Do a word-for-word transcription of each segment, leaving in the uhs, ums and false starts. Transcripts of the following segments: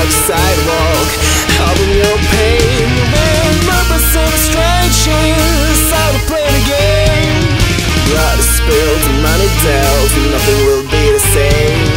dark sidewalk, helping your pain. With purpose and distractions, I will play the game. Blood is spilled and money dealt, nothing will be the same.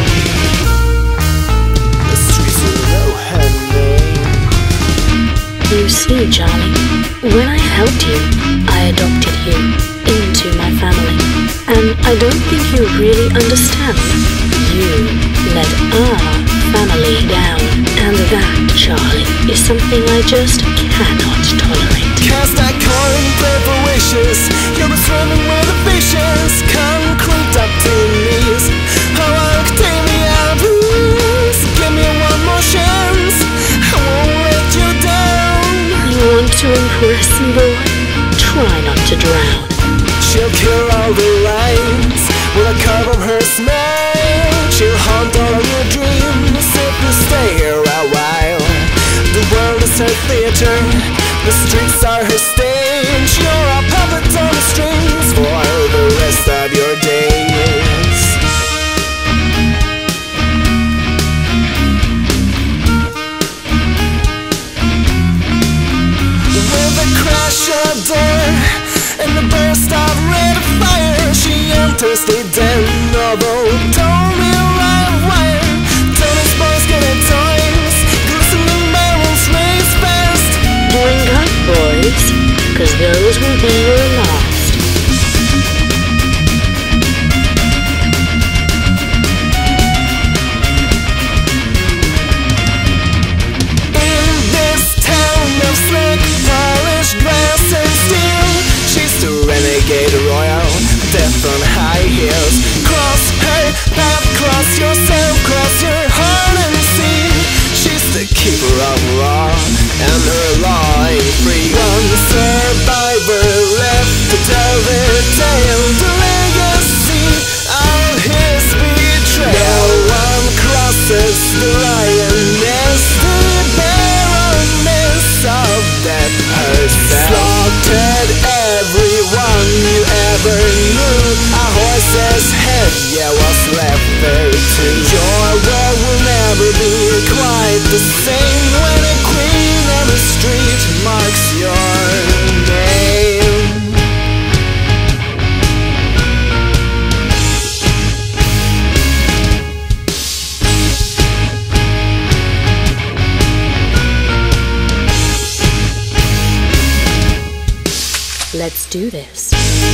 The streets will know her name. You see, Charlie, when I helped you, I adopted you into my family. And I don't think you really understand. You let our family down. And that, Charlie, is something I just cannot tolerate. Cast that coin, play for wishes. You'll be swimming with the fishes. Concrete up to your knees. Oh, Octavia, please give me one more chance. I won't let you down. You want to impress me, boy? Try not to drown. She'll kill all the lines with a curve of her smile. She'll haunt all of your dreams if you stay here a while. The world is her theater, the streets are her stage. You're a puppet on the strings for the rest of your days. With a crash of door and the burst of red fire, she enters the den of old Tony live wire. Tony's boys get their toys, glistening barrels race fast. Bring up, boys, cause those will be your last. In this town of slick, polished glass and steel, she's the renegade royal, death on high heels. Cross her path, cross yourself, cross your heart and see. She's the keeper of law, and her law ain't free. One survivor left to tell their tale, the legacy of his betrayal. No one crosses the lioness, the baroness of death herself. Slaughtered everyone you ever knew. A horse's head, yeah, was left there too. Your world will never be quite the same when a queen on the street marks your name. Let's do this.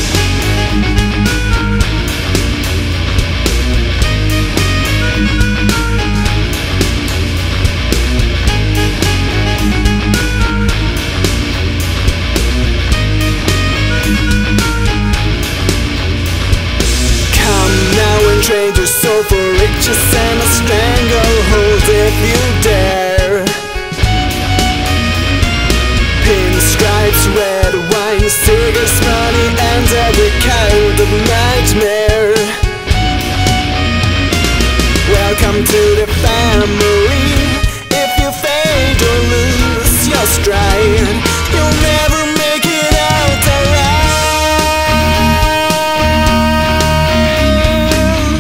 Come now and trade your soul for riches and a stranglehold if you dare. Pinstripes, red wine, cigarettes, money, and every kind of nightmare. Welcome to the family. If you fade or lose your stride, you'll never make it out alive.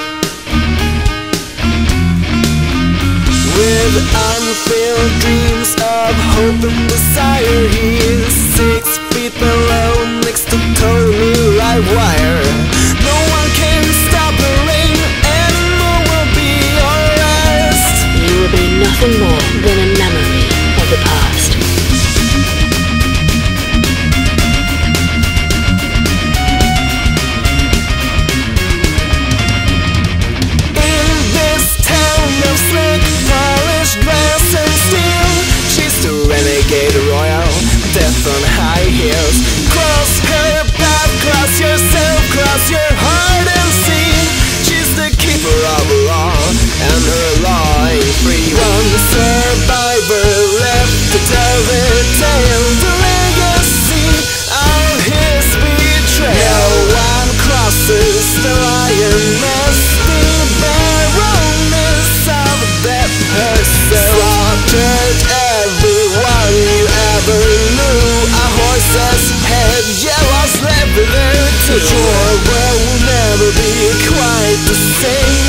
With unfilled dreams of hope and desire, he is six feet below next to Tony live wire. No one can stop the rain, anymore will be your rest. You will be nothing more than a memory of the past. In this town of slick, polished glass and steel, she's the renegade royal, death on high heels. Cross her path, cross yourself, cross your heart and see. She's the keeper of law, and her law ain't free. One survivor left to tell their tale, the legacy of his betrayal. No one crosses the lioness, the baroness of death herself. Slaughtered everyone you ever knew. A horse's head, yeah, was left there too. Your world will never be quite the same